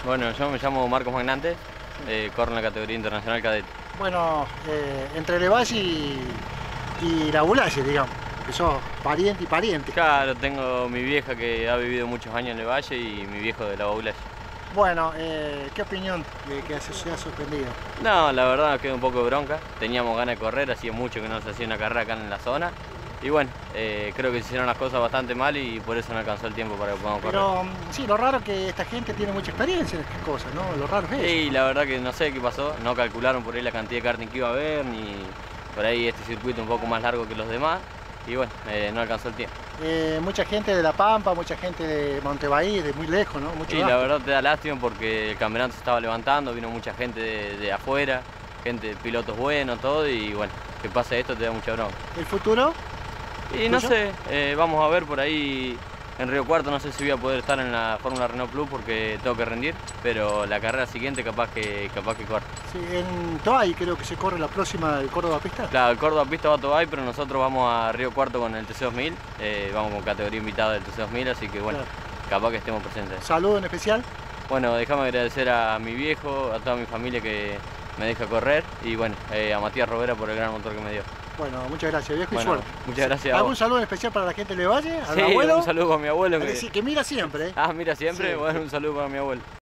Bueno, yo me llamo Marcos Magnante, corro en la categoría internacional cadete. Bueno, entre Levalle y la Bulalle, digamos, que sos pariente y pariente. Claro, tengo mi vieja que ha vivido muchos años en el Valle y mi viejo de la Baulalle. Bueno, ¿qué opinión de que se ha sorprendido? No, la verdad nos quedó un poco de bronca. Teníamos ganas de correr, hacía mucho que no se hacía una carrera acá en la zona. Y bueno, creo que se hicieron las cosas bastante mal y por eso no alcanzó el tiempo para que podamos correr. Pero sí, lo raro es que esta gente tiene mucha experiencia en estas cosas, ¿no? Lo raro es eso. Y la verdad que no sé qué pasó, no calcularon por ahí la cantidad de karting que iba a haber, ni por ahí este circuito un poco más largo que los demás. Y bueno, no alcanzó el tiempo. Mucha gente de La Pampa, mucha gente de Montevideo, de muy lejos, ¿no? Mucho Y gasto. la verdad te da lástima porque el campeonato se estaba levantando, vino mucha gente de afuera, pilotos buenos, todo, y bueno, que pase esto te da mucha bronca. ¿El futuro? Y no ¿Tuyo? sé, vamos a ver por ahí en Río Cuarto, no sé si voy a poder estar en la Fórmula Renault Plus porque tengo que rendir, pero la carrera siguiente capaz que corre. Sí, en Toay creo que se corre la próxima del Córdoba Pista. Claro, el Córdoba Pista va a Tobay, pero nosotros vamos a Río Cuarto con el TC2000, vamos con categoría invitada del TC2000, así que bueno, Claro. capaz que estemos presentes. Saludo en especial. Bueno, déjame agradecer a mi viejo, a toda mi familia que me deja correr y bueno, a Matías Robera por el gran motor que me dio. Bueno, muchas gracias, viejo, y Bueno, suerte. muchas gracias a ¿Algún vos. saludo en especial para la gente de Levalle? ¿Al Sí, abuelo? un saludo para mi abuelo. Es decir, que mira siempre, ¿eh? Ah, mira siempre, Sí. bueno, un saludo para mi abuelo.